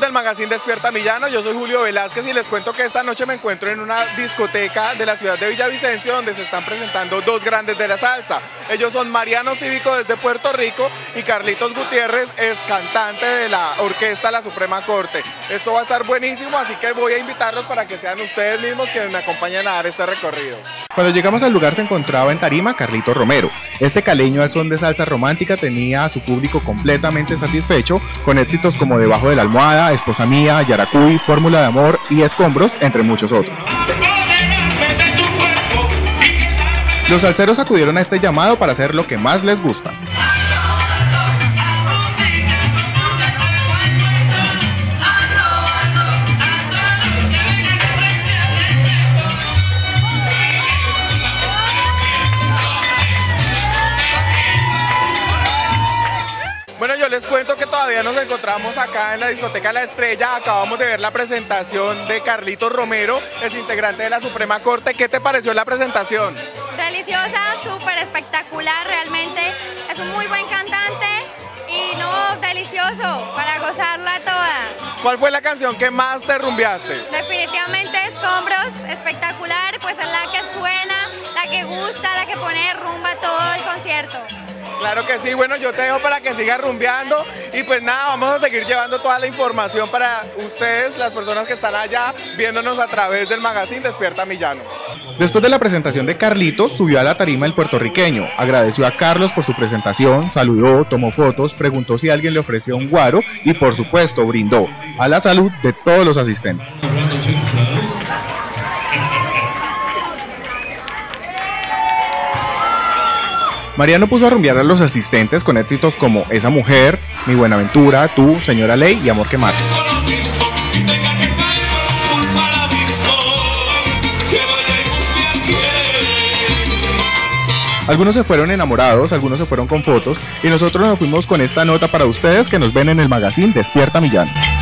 del Magazine Despierta Millano, yo soy Julio Velázquez y les cuento que esta noche me encuentro en una discoteca de la ciudad de Villavicencio donde se están presentando dos grandes de la salsa. Ellos son Mariano Cívico desde Puerto Rico y Carlitos Gutiérrez, es cantante de la orquesta La Suprema Corte. Esto va a estar buenísimo, así que voy a invitarlos para que sean ustedes mismos quienes me acompañen a dar este recorrido. Cuando llegamos al lugar se encontraba en tarima Carlitos Romero. Este caleño al son de salsa romántica tenía a su público completamente satisfecho con éxitos como Debajo de la almohada, Esposa mía, Yaracuy, Fórmula de amor y Escombros, entre muchos otros. Los salseros acudieron a este llamado para hacer lo que más les gusta. Bueno, yo les cuento que todavía nos encontramos acá en la discoteca La Estrella. Acabamos de ver la presentación de Carlitos Romero, es integrante de la Suprema Corte. ¿Qué te pareció la presentación? Deliciosa, súper espectacular, realmente es un muy buen cantante y delicioso para gozarla toda. ¿Cuál fue la canción que más te rumbeaste? Definitivamente Escombros, espectacular, pues es la que suena, la que gusta, la que pone rumba todo el concierto. Claro que sí, bueno, yo te dejo para que sigas rumbeando y pues nada, vamos a seguir llevando toda la información para ustedes, las personas que están allá viéndonos a través del Magazine Despierta Millano. Después de la presentación de Carlitos, subió a la tarima el puertorriqueño, agradeció a Carlos por su presentación, saludó, tomó fotos, preguntó si alguien le ofreció un guaro y por supuesto brindó a la salud de todos los asistentes. Mariano puso a rumbear a los asistentes con éxitos como Esa mujer, Mi Buenaventura, Tú, Señora Ley y Amor que mata. Algunos se fueron enamorados, algunos se fueron con fotos y nosotros nos fuimos con esta nota para ustedes que nos ven en el Magazine Despierta Millano.